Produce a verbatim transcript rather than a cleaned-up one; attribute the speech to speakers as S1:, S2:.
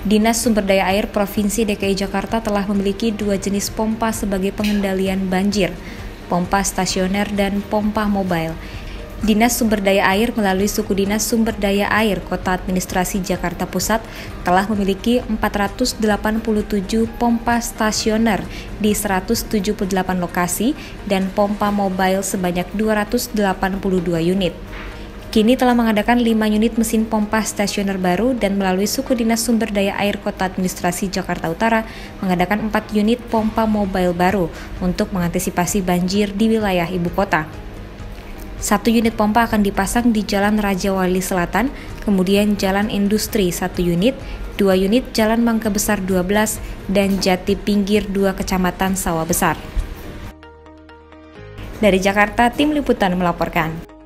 S1: Dinas Sumber Daya Air Provinsi D K I Jakarta telah memiliki dua jenis pompa sebagai pengendalian banjir, pompa stasioner dan pompa mobile. Dinas Sumber Daya Air melalui Suku Dinas Sumber Daya Air Kota Administrasi Jakarta Pusat telah memiliki empat ratus delapan puluh tujuh pompa stasioner di seratus tujuh puluh delapan lokasi dan pompa mobile sebanyak dua ratus delapan puluh dua unit. Kini telah mengadakan lima unit mesin pompa stasioner baru dan melalui Suku Dinas Sumber Daya Air Kota Administrasi Jakarta Utara mengadakan empat unit pompa mobile baru untuk mengantisipasi banjir di wilayah ibu kota. Satu unit pompa akan dipasang di Jalan Raja Wali Selatan, kemudian Jalan Industri satu unit, dua unit Jalan Mangga Besar dua belas, dan Jati Pinggir dua Kecamatan Sawah Besar. Dari Jakarta, Tim Liputan melaporkan.